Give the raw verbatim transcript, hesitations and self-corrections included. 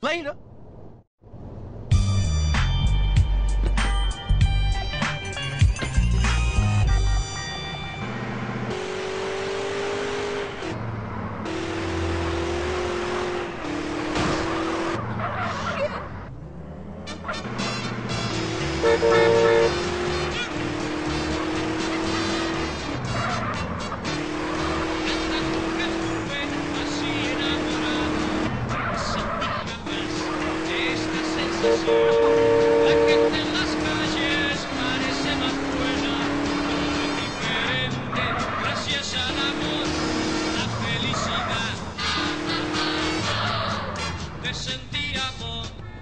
Bueno. La gente en las calles parece más buena, todo diferente, gracias al amor, la felicidad de sentir amor.